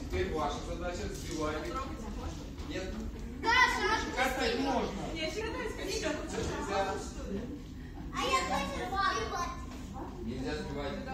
Теперь ваша задача сбивать. Нет? Да, катать можно. А я хочу сбивать. Нельзя сбивать.